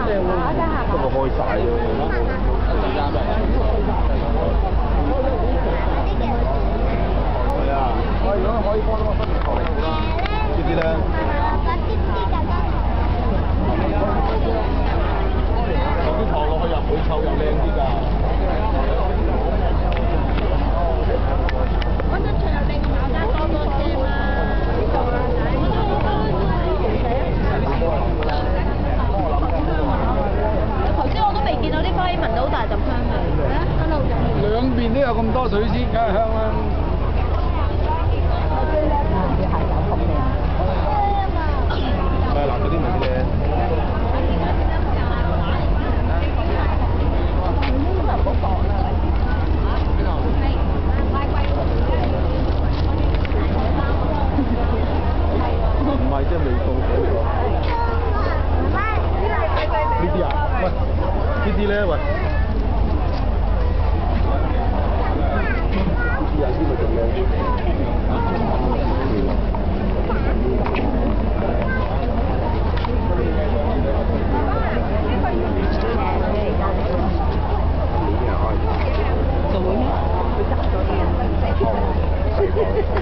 不過開晒咯。係啊，如果可以幫到我分頭呢啲咧。放啲糖落去又唔會臭又靚啲㗎。我覺得除又靚個牡丹多多聲啦。頭先我都未見到啲花聞到好大陣香味。兩邊都有咁多水仙，梗係香啦。係嗱，嗰啲咪啲咧。唔係，即係未到好咗。呢啲啊？喂，呢啲咧？喂。呢啲啊？呢咪仲靚啲。就會咩？佢執咗啲。